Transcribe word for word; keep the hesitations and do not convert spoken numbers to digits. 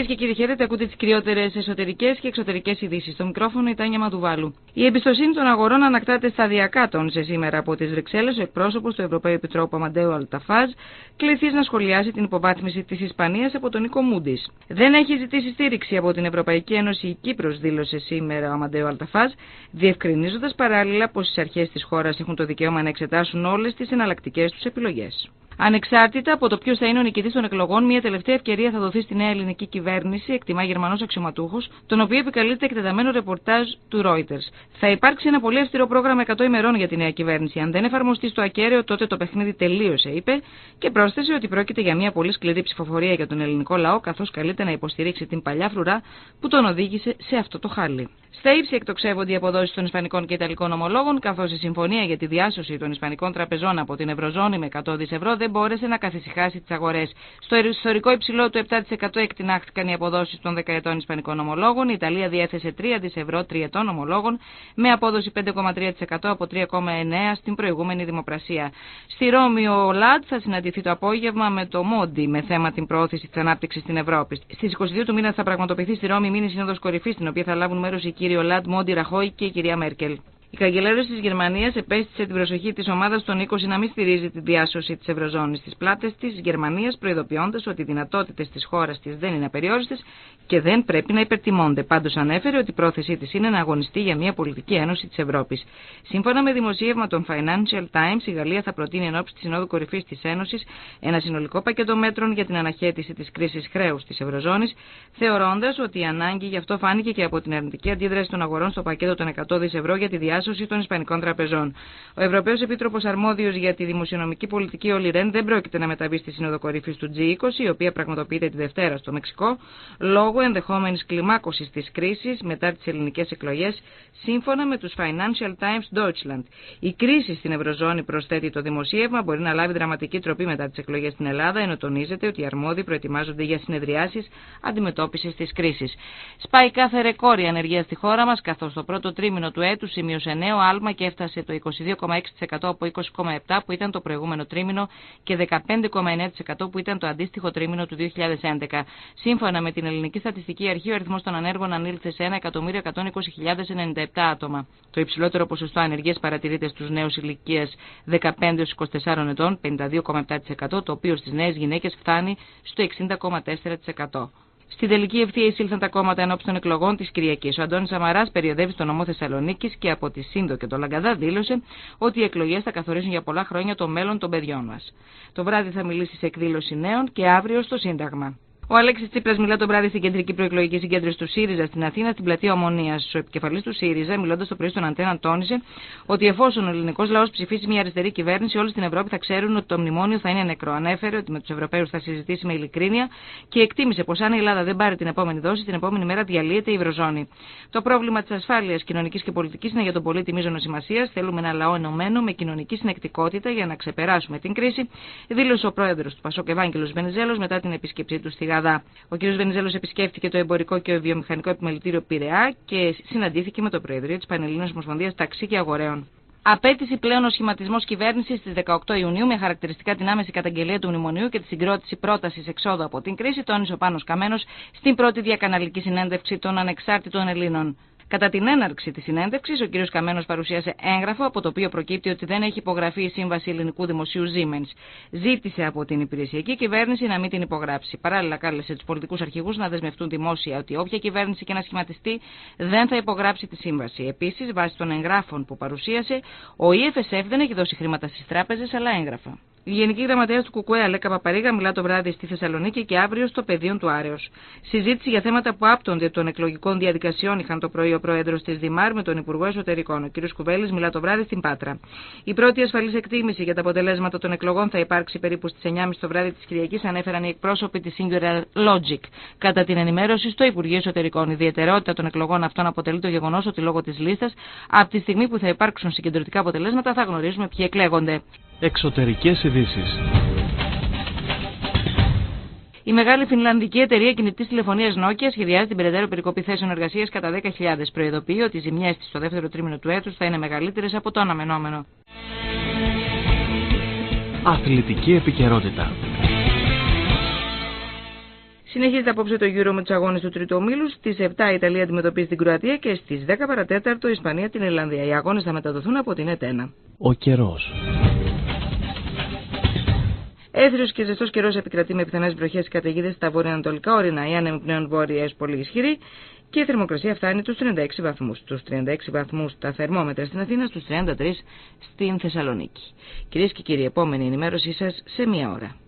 Κυρίες και κύριοι, χαίρετε. Ακούτε τις κυριότερες εσωτερικές και εξωτερικές ειδήσεις. Στο μικρόφωνο η Τάνια Μαδουβάλου. Η εμπιστοσύνη των αγορών ανακτάται σταδιακά, τόνισε σήμερα από τις Βρυξέλλες ο εκπρόσωπος του Ευρωπαίου Επιτρόπου Αμαντέου Αλταφάζ, κληθής να σχολιάσει την υποβάθμιση της Ισπανίας από τον Νίκο Μούντις. Δεν έχει ζητήσει στήριξη από την Ευρωπαϊκή Ένωση η Κύπρος, δήλωσε σήμερα ο Αμαντέου Αλταφάζ, διευκρινίζοντας παράλληλα πως οι αρχές της χώρας έχουν το δικαίωμα να εξετάσουν όλες τις εναλλακτικές τους επιλογές. Ανεξάρτητα από το ποιος θα είναι ο νικητής των εκλογών, μια τελευταία ευκαιρία θα δοθεί στη νέα ελληνική κυβέρνηση, εκτιμά Γερμανός αξιωματούχος, τον οποίο επικαλείται εκτεταμένο ρεπορτάζ του Reuters. Θα υπάρξει ένα πολύ αυστηρό πρόγραμμα εκατό ημερών για τη νέα κυβέρνηση. Αν δεν εφαρμοστεί στο ακέραιο, τότε το παιχνίδι τελείωσε, είπε, και πρόσθεσε ότι πρόκειται για μια πολύ σκληρή ψηφοφορία για τον ελληνικό λαό, καθώς καλείται να υποστηρίξει την παλιά φρουρά που τον οδήγησε σε αυτό το χάλι. Στα ύψη εκτοξεύονται οι αποδόσεις των ισπανικών και ιταλικών ομολόγων, καθώς η συμφωνία για τη διάσωση των ισπανικών τραπεζών από την Ευρωζώνη με εκατό δισεκατομμύρια ευρώ δεν μπόρεσε να καθησυχάσει τις αγορές. Στο ιστορικό υψηλό του επτά τοις εκατό εκτινάχθηκαν οι αποδόσεις των δεκαετών ισπανικών ομολόγων. Η Ιταλία διέθεσε τρία δισεκατομμύρια ευρώ τριετών ομολόγων με απόδοση πέντε κόμμα τρία τοις εκατό από τρία κόμμα εννέα τοις εκατό στην προηγούμενη δημοπρασία. Στη Ρώμη ο Λαντ θα συναντηθεί το απόγευμα με το Μόντι με θέμα την προώθηση της ανάπτυξης στην Ευρώπη. Στις είκοσι δύο του μήνα θα πραγματοποιηθεί στη Ρώμη μήνυ σύνοδος κορυφής, στην οποία θα λάβουν μέρος η κύριε Λαντ, Μόντι, Ραχόη και η κυρία Μέρκελ. Η καγκελάριος της Γερμανίας επέστησε την προσοχή της ομάδας των είκοσι να μην στηρίζει τη διάσωση της Ευρωζώνης στις πλάτες της Γερμανίας, προειδοποιώντας ότι οι δυνατότητες της χώρας της δεν είναι απεριόριστες και δεν πρέπει να υπερτιμώνται. Πάντως ανέφερε ότι η πρόθεσή της είναι να αγωνιστεί για μια πολιτική ένωση της Ευρώπης. Σύμφωνα με δημοσίευμα των Financial Times, η Γαλλία θα προτείνει εν ώψη της Συνόδου Κορυφής της Ένωσης ένα συνολικό πακέτο μέτρων για την αναχέτηση της κρίσης χρέους της Ευρωζώνης, θεωρώντας ότι η ανάγκη γι' αυτό φάνηκε και από την αρνητική αντίδραση των αγορών στο πακέτο των εκατό δισεκατομμύρια ευρώ για τη διάσωση των Ισπανικών τραπεζών. Ο Ευρωπαίος Επίτροπος Αρμόδιος για τη Δημοσιονομική Πολιτική, Όλι Ρεν, δεν πρόκειται να μεταβεί στη Σύνοδο Κορυφής του τζι είκοσι, η οποία πραγματοποιείται τη Δευτέρα στο Μεξικό, λόγω ενδεχόμενης κλιμάκωσης της κρίσης μετά τις ελληνικές εκλογές, σύμφωνα με τους Financial Times Deutschland. Η κρίση στην Ευρωζώνη, προσθέτει το δημοσίευμα, μπορεί να λάβει δραματική τροπή μετά τις εκλογές στην Ελλάδα, ενώ τονίζεται ότι οι αρμόδιοι προετοιμάζονται για συνεδριάσεις αντιμετώπισης της κρίσης. Σπάει κάθε ρεκόρ η ανεργία στη χώρα μας, καθώς το πρώτο τρίμηνο του έτους σημείωσε νέο άλμα και έφτασε το είκοσι δύο κόμμα έξι τοις εκατό από είκοσι κόμμα επτά τοις εκατό που ήταν το προηγούμενο τρίμηνο και δεκαπέντε κόμμα εννέα τοις εκατό που ήταν το αντίστοιχο τρίμηνο του δύο χιλιάδες έντεκα. Σύμφωνα με την Ελληνική Στατιστική Αρχή, ο αριθμός των ανέργων ανήλθε σε ένα εκατομμύριο εκατόν είκοσι χιλιάδες ενενήντα επτά άτομα. Το υψηλότερο ποσοστό ανεργίας παρατηρείται στους νέους ηλικίας δεκαπέντε έως είκοσι τέσσερα ετών, πενήντα δύο κόμμα επτά τοις εκατό, το οποίο στις νέες γυναίκες φτάνει στο εξήντα κόμμα τέσσερα τοις εκατό. Στην τελική ευθεία εισήλθαν τα κόμματα ενώπιση των εκλογών της Κυριακής. Ο Αντώνης Σαμαράς περιοδεύει στο νομό Θεσσαλονίκης και από τη ΣΥΝΔΟ και το Λαγκαδά δήλωσε ότι οι εκλογές θα καθορίσουν για πολλά χρόνια το μέλλον των παιδιών μας. Το βράδυ θα μιλήσει σε εκδήλωση νέων και αύριο στο Σύνταγμα. Ο Αλέξης Τσίπρας μιλά το βράδυ στην κεντρική προεκλογική συγκέντρωση του ΣΥΡΙΖΑ στην Αθήνα, στην πλατεία Ομονίας. Ο επικεφαλής του ΣΥΡΙΖΑ, μιλώντας το πρωί στον Αντένα, τόνισε ότι εφόσον ο ελληνικός λαός ψηφίσει μια αριστερή κυβέρνηση, όλοι στην Ευρώπη θα ξέρουν ότι το μνημόνιο θα είναι νεκρό. Ανέφερε ότι με τους Ευρωπαίους θα συζητήσει με ειλικρίνεια και εκτίμησε πως αν η Ελλάδα δεν πάρει την επόμενη δόση, την επόμενη μέρα διαλύεται η Ευρωζώνη. Το πρόβλημα της ασφάλειας κοινωνικής και πολιτικής είναι για τον πολίτη μείζωνος σημασίας. Θέλουμε ένα λαό ενωμένο με κοινωνική συνεκτικότητα για να ξεπεράσουμε την κρίση, δήλωσε ο πρόεδρος του Πασόκ Ευάγγελος Βενιζέλος μετά την επίσκεψή του στη Γαδά. Ο κ. Βενιζέλος επισκέφθηκε το εμπορικό και βιομηχανικό επιμελητήριο Πειραιά και συναντήθηκε με το Προεδρείο της Πανελλήνιας Ομοσπονδίας Ταξί και Αγοραίων. Απέτηση πλέον ο σχηματισμός κυβέρνησης στις δεκαοκτώ Ιουνίου με χαρακτηριστικά την άμεση καταγγελία του μνημονίου και τη συγκρότηση πρότασης εξόδου από την κρίση, τόνισε ο Πάνος Καμένος στην πρώτη διακαναλική συνέντευξη των ανεξάρτητων Ελλήνων. Κατά την έναρξη της συνέντευξης, ο κ. Καμένος παρουσίασε έγγραφο από το οποίο προκύπτει ότι δεν έχει υπογραφεί η σύμβαση ελληνικού δημοσίου Siemens. Ζήτησε από την υπηρεσιακή κυβέρνηση να μην την υπογράψει. Παράλληλα, κάλεσε τους πολιτικούς αρχηγούς να δεσμευτούν δημόσια ότι όποια κυβέρνηση και να σχηματιστεί δεν θα υπογράψει τη σύμβαση. Επίσης, βάσει των εγγράφων που παρουσίασε, ο ι εφ ες εφ δεν έχει δώσει χρήματα στις τράπεζες, αλλά έγγραφα. Η Γενική Γραμματέας του ΚΚΕ, Αλέκα Παπαρίγα, μιλά το βράδυ στη Θεσσαλονίκη και αύριο στο πεδίο του Άρεως. Συζήτηση για θέματα που άπτονται των εκλογικών διαδικασιών είχαν το πρωί ο πρόεδρος της Δημάρ με τον Υπουργό Εσωτερικών. Ο κ. Κουβέλης μιλά το βράδυ στην Πάτρα. Η πρώτη ασφαλής εκτίμηση για τα αποτελέσματα των εκλογών θα υπάρξει περίπου στις εννιά και μισή το βράδυ της Κυριακής, ανέφεραν οι εκπρόσωποι της Singular Logic. Κατά την ενημέρωση στο Υπουργείο Εσωτερικών, η ιδιαιτερότητα των εκλογών αυτών αποτελεί το γεγονός ότι λόγω της λίστας, από τη στιγμή που θα υπάρξουν συγκεντρωτικά αποτελέσματα, θα γνωρίζουμε ποιοι εκλέγονται. Εξωτερικές ειδήσεις. Η μεγάλη φινλανδική εταιρεία κινητής τηλεφωνίας Nokia σχεδιάζει την περαιτέρω περικοπή θέσεων εργασίας κατά δέκα χιλιάδες. Προειδοποιεί ότι οι ζημιές της στο δεύτερο τρίμηνο του έτους θα είναι μεγαλύτερες από το αναμενόμενο. Αθλητική επικαιρότητα. Συνεχίζεται απόψε το Euro με τους αγώνες του τρίτου ομίλου. Στις επτά η Ιταλία αντιμετωπίζει την Κροατία και στις δέκα παρά τέταρτο η Ισπανία την Ιρλανδία. Οι αγώνες θα μεταδοθούν από την ΕΤΕΝΑ. Ο καιρός. Έθριος και ζεστός καιρός επικρατεί με πιθανές βροχές και καταιγίδες στα βορειοανατολικά ορεινά. Η άνεμη πλέον βόρεια έως πολύ ισχυρή και η θερμοκρασία φτάνει τους τριάντα έξι βαθμούς. Στους τριάντα έξι βαθμούς τα θερμόμετρα στην Αθήνα, στους τριάντα τρεις στην Θεσσαλονίκη. Κυρίες και κύριοι, επόμενη ενημέρωσή σας σε μία ώρα.